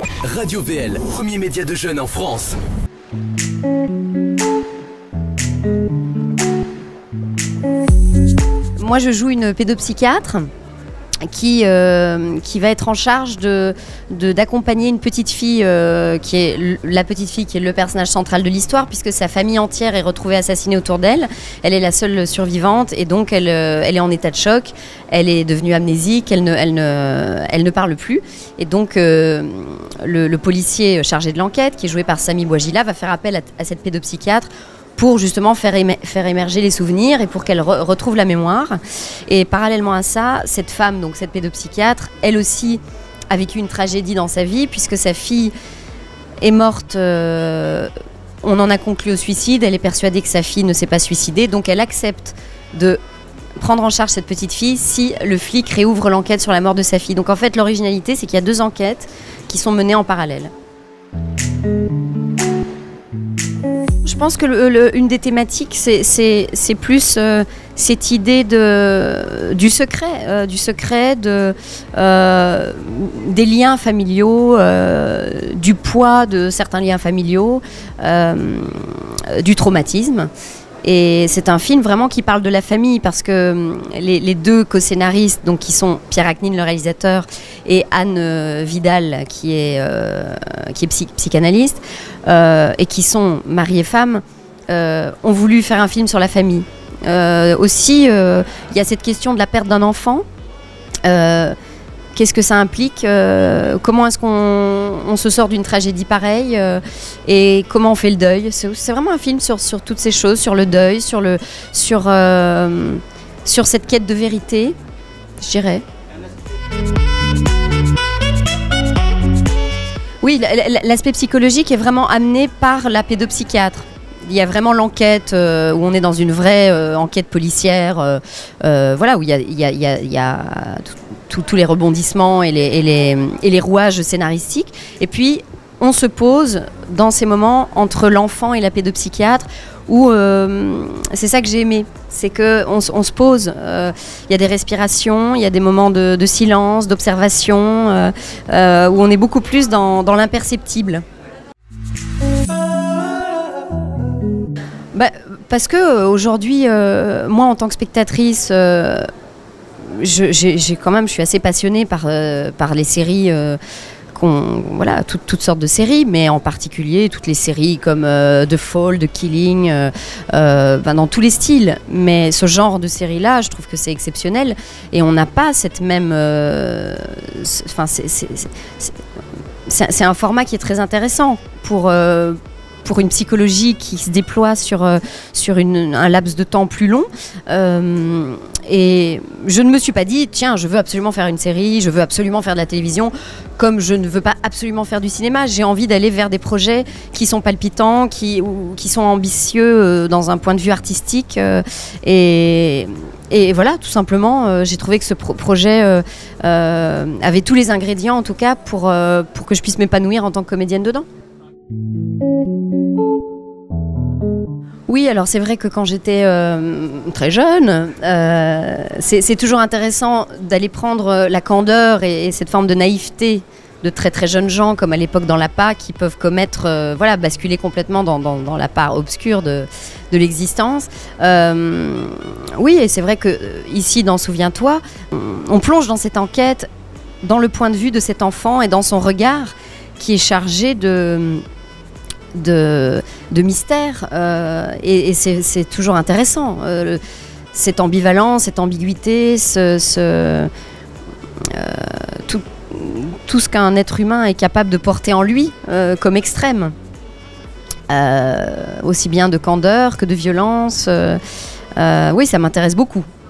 Radio VL, premier média de jeunes en France. Moi, je joue une pédopsychiatre qui va être en charge d'accompagner une petite fille qui est la petite fille qui est le personnage central de l'histoire, puisque sa famille entière est retrouvée assassinée autour d'elle. Elle est la seule survivante et donc elle est en état de choc. Elle est devenue amnésique, elle ne parle plus. Et donc le policier chargé de l'enquête, qui est joué par Sami Bouajila, va faire appel à cette pédopsychiatre pour justement faire émerger les souvenirs et pour qu'elle retrouve la mémoire. Et parallèlement à ça, cette femme, donc cette pédopsychiatre, elle aussi a vécu une tragédie dans sa vie, puisque sa fille est morte, on en a conclu au suicide, elle est persuadée que sa fille ne s'est pas suicidée, donc elle accepte de prendre en charge cette petite fille si le flic réouvre l'enquête sur la mort de sa fille. Donc en fait, l'originalité, c'est qu'il y a 2 enquêtes qui sont menées en parallèle. Je pense que une des thématiques, c'est plus cette idée du secret, des liens familiaux, du poids de certains liens familiaux, du traumatisme. Et c'est un film vraiment qui parle de la famille, parce que les 2 co-scénaristes, donc qui sont Pierre Acnin, le réalisateur, et Anne Vidal, qui est psychanalyste, et qui sont mari et femme, ont voulu faire un film sur la famille. Aussi, il y a cette question de la perte d'un enfant. Qu'est-ce que ça implique, comment est-ce qu'on se sort d'une tragédie pareille, et comment on fait le deuil. C'est vraiment un film sur toutes ces choses, sur le deuil, sur cette quête de vérité, je dirais. Oui, l'aspect psychologique est vraiment amené par la pédopsychiatre. Il y a vraiment l'enquête où on est dans une vraie enquête policière, voilà, où il y a tous les rebondissements et les rouages scénaristiques. Et puis, on se pose dans ces moments entre l'enfant et la pédopsychiatre, où c'est ça que j'ai aimé. C'est qu'on se pose, il y a des respirations, il y a des moments de silence, d'observation, où on est beaucoup plus dans l'imperceptible. Parce que aujourd'hui, moi en tant que spectatrice, je suis assez passionnée par les séries, voilà, toutes sortes de séries, mais en particulier toutes les séries comme The Fall, The Killing, dans tous les styles. Mais ce genre de série-là, je trouve que c'est exceptionnel, et on n'a pas cette même... c'est un format qui est très intéressant pour une psychologie qui se déploie sur un laps de temps plus long. Et je ne me suis pas dit, tiens, je veux absolument faire une série, je veux absolument faire de la télévision, comme je ne veux pas absolument faire du cinéma. J'ai envie d'aller vers des projets qui sont palpitants, qui sont ambitieux dans un point de vue artistique. Et voilà, tout simplement, j'ai trouvé que ce projet avait tous les ingrédients, en tout cas, pour que je puisse m'épanouir en tant que comédienne dedans. Oui, alors c'est vrai que quand j'étais très jeune, c'est toujours intéressant d'aller prendre la candeur et cette forme de naïveté de très très jeunes gens, comme à l'époque dans l'APA, qui peuvent commettre, basculer complètement dans la part obscure de l'existence. Oui, et c'est vrai que ici, dans Souviens-toi, on plonge dans cette enquête, dans le point de vue de cet enfant et dans son regard qui est chargé de mystère, et c'est toujours intéressant, cette ambivalence, cette ambiguïté, tout ce qu'un être humain est capable de porter en lui comme extrême, aussi bien de candeur que de violence. Oui, ça m'intéresse beaucoup.